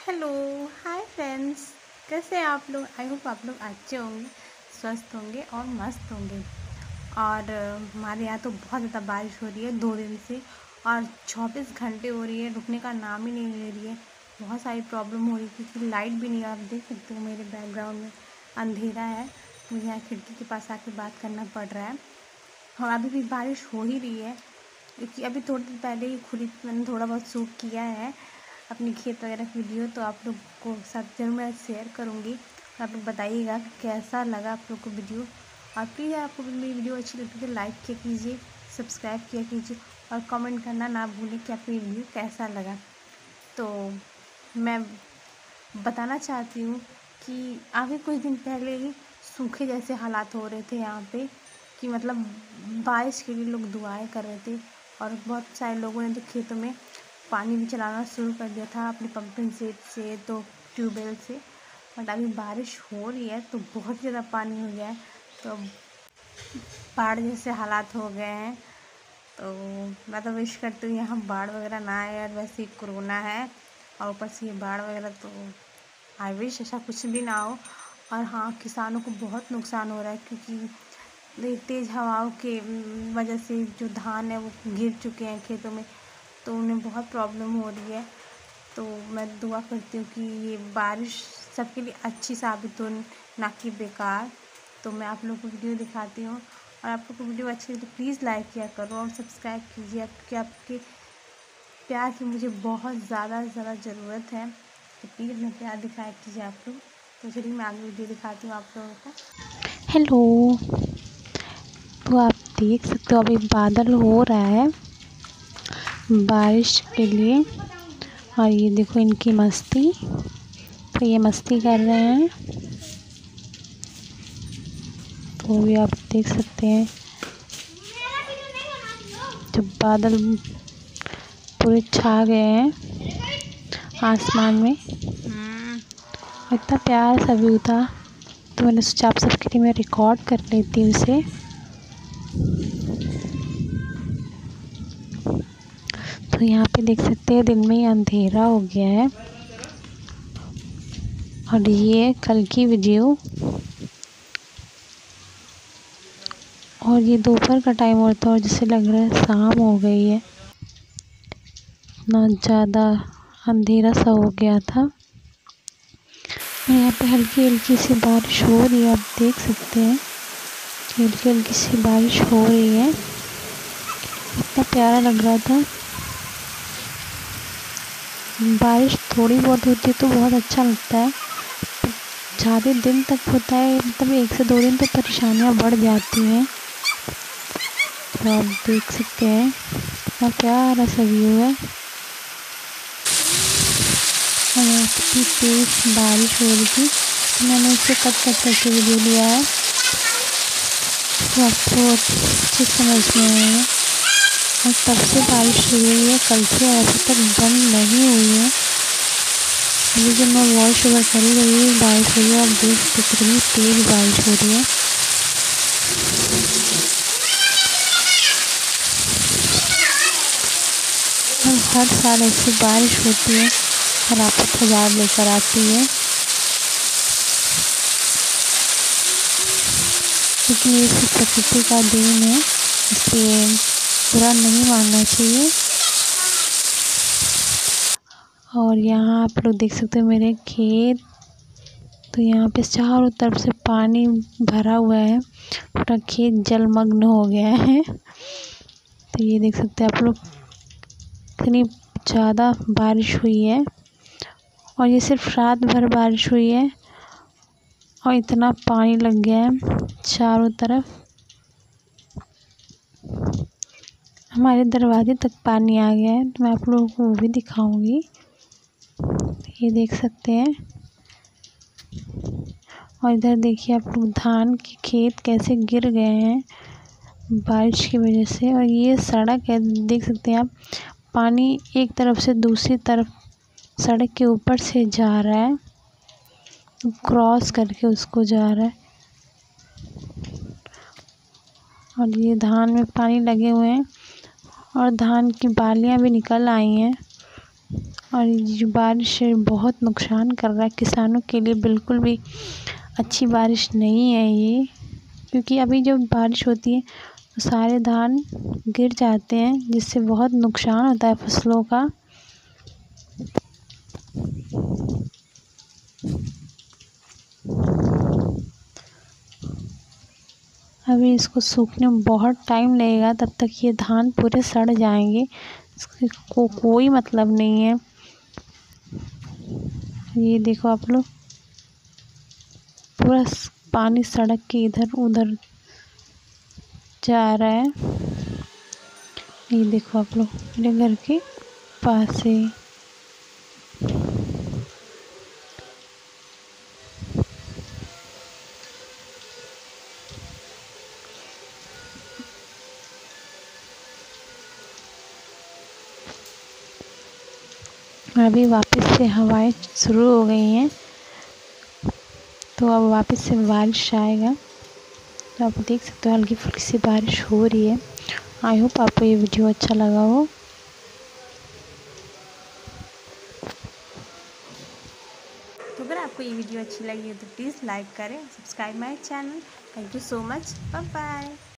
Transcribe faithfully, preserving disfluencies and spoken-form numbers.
Hello, hi friends. कैसे हैं आप लोग? आई होप आप लोग अच्छे होंगे, स्वस्थ होंगे और मस्त होंगे। और अ, हमारे यहाँ तो बहुत ज़्यादा बारिश हो रही है दो दिन से, और चौबीस घंटे हो रही है, रुकने का नाम ही नहीं ले रही है। बहुत सारी प्रॉब्लम हो रही है क्योंकि लाइट भी नहीं है। आप देख सकते हो मेरे बैकग्राउंड में अंधेरा है, मुझे यहाँ खिड़की के पास आके बात करना पड़ रहा है। और अभी भी बारिश हो ही रही है क्योंकि अभी थोड़ी देर पहले ही खुली मैंने थोड़ा बहुत शूट किया है अपनी खेत वगैरह की वीडियो, तो आप लोग को साथ जरूर मैं शेयर करूँगी। आप लोग बताइएगा कि कैसा लगा आप लोग को वीडियो। और प्लीज़ आपको मेरी वीडियो अच्छी लगती है लाइक किया कीजिए, सब्सक्राइब किया कीजिए और कमेंट करना ना भूलें कि आपको ये वीडियो कैसा लगा। तो मैं बताना चाहती हूँ कि अभी कुछ दिन पहले ही सूखे जैसे हालात हो रहे थे यहाँ पे, कि मतलब बारिश के लिए लोग दुआएं कर रहे थे। और बहुत सारे लोगों ने तो खेतों में पानी भी चलाना शुरू कर दिया था अपने पंपिंग सेट से, तो ट्यूबवेल से। बट अभी बारिश हो रही है तो बहुत ज़्यादा पानी हो गया है, तो बाढ़ जैसे हालात हो गए हैं। तो मैं तो विश करती हूँ यहाँ बाढ़ वगैरह ना आए, और वैसे ही कोरोना है और ऊपर से ये बाढ़ वगैरह, तो आई विश ऐसा कुछ भी ना हो। और हाँ, किसानों को बहुत नुकसान हो रहा है क्योंकि तेज़ हवाओं के वजह से जो धान है वो गिर चुके हैं खेतों में, तो उन्हें बहुत प्रॉब्लम हो रही है। तो मैं दुआ करती हूँ कि ये बारिश सबके लिए अच्छी साबित हो, ना कि बेकार। तो मैं आप लोगों को वीडियो दिखाती हूँ, और आप लोग को वीडियो अच्छी लगी तो प्लीज़ लाइक किया करो और सब्सक्राइब कीजिए, क्योंकि आपके प्यार की मुझे बहुत ज़्यादा ज़्यादा ज़रूरत है। तो प्लीज़ मैं प्यार दिखाया कीजिए आप लोग। तो चलिए मैं आगे वीडियो दिखाती हूँ आप लोगों को। हेलो। तो आप देख सकते हो अभी बादल हो रहा है बारिश के लिए, और ये देखो इनकी मस्ती। तो ये मस्ती कर रहे हैं, तो भी आप देख सकते हैं जब बादल पूरे छा गए हैं आसमान में। इतना प्यारा सा व्यू था, तो मैंने सोचा आप सबके लिए मैं रिकॉर्ड कर लेती हूँ इसे। तो यहाँ पे देख सकते हैं दिन में ही अंधेरा हो गया है, और ये कल की वीडियो। और ये दोपहर का टाइम होता है और जैसे लग रहा है शाम हो गई है, इतना ज़्यादा अंधेरा सा हो गया था। और यहाँ पे हल्की हल्की सी बारिश हो रही है, आप देख सकते हैं हल्की हल्की सी बारिश हो रही है। इतना प्यारा लग रहा था। बारिश थोड़ी बहुत होती है तो बहुत अच्छा लगता है, ज़्यादा दिन तक होता है मतलब एक से दो दिन तो परेशानियाँ बढ़ जाती हैं। तो आप देख सकते हैं कितना प्यारा सा व्यू है, और यहाँ पे तेज बारिश हो रही थी, तो मैंने इसे कट कट करके वीडियो लिया है, तो आपको अच्छे समझ में आएगा। और तब से बारिश शुरू हुई है, कल से अभी तक बंद नहीं हुई है। अभी जब मैं वॉइस ओवर कर रही हूँ बारिश हो रही है, आप देख सकते कितनी तेज बारिश हो रही है। और हर साल ऐसी बारिश होती है और आपको हजार लेकर आती है, लेकिन ये सिर्फ प्रकृति का देन है, इसलिए बुरा नहीं मानना चाहिए। और यहाँ आप लोग देख सकते हो मेरे खेत, तो यहाँ पे चारों तरफ से पानी भरा हुआ है, पूरा खेत जलमग्न हो गया है। तो ये देख सकते हैं आप लोग इतनी ज़्यादा बारिश हुई है, और ये सिर्फ रात भर बारिश हुई है और इतना पानी लग गया है चारों तरफ। हमारे दरवाजे तक पानी आ गया है, तो मैं आप लोगों को वो भी दिखाऊंगी। ये देख सकते हैं, और इधर देखिए आप लोग धान के खेत कैसे गिर गए हैं बारिश की वजह से। और ये सड़क है, देख सकते हैं आप, पानी एक तरफ से दूसरी तरफ सड़क के ऊपर से जा रहा है, क्रॉस करके उसको जा रहा है। और ये धान में पानी लगे हुए हैं, और धान की बालियां भी निकल आई हैं। और ये जो बारिश है बहुत नुकसान कर रहा है किसानों के लिए। बिल्कुल भी अच्छी बारिश नहीं है ये, क्योंकि अभी जब बारिश होती है तो सारे धान गिर जाते हैं, जिससे बहुत नुकसान होता है फसलों का। अभी इसको सूखने में बहुत टाइम लगेगा, तब तक ये धान पूरे सड़ जाएंगे। इसको को, कोई मतलब नहीं है। ये देखो आप लोग, पूरा पानी सड़क के इधर उधर जा रहा है। ये देखो आप लोग, मेरे घर के पास है। अभी वापस से हवाएं शुरू हो गई हैं, तो अब वापस से बारिश आएगा। तो आप देख सकते हो हल्की फुल्की सी बारिश हो रही है। आई होप आपको ये वीडियो अच्छा लगा हो। तो अगर आपको ये वीडियो अच्छी लगी है तो प्लीज़ लाइक करें, subscribe my channel. Thank you so much, bye bye.